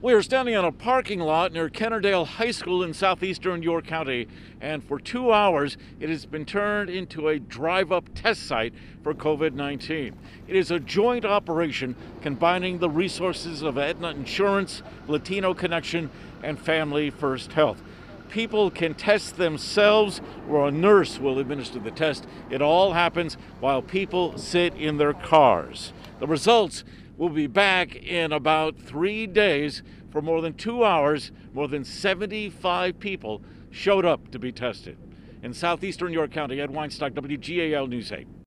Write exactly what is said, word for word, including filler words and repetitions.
We are standing on a parking lot near Kennerdale High School in southeastern York County, and for two hours it has been turned into a drive-up test site for COVID nineteen. It is a joint operation combining the resources of Aetna Insurance, Latino Connection, and Family First Health. People can test themselves, or a nurse will administer the test. It all happens while people sit in their cars. The results will be back in about three days. For more than two hours, more than seventy-five people showed up to be tested. In southeastern York County, Ed Weinstock, W G A L News eight.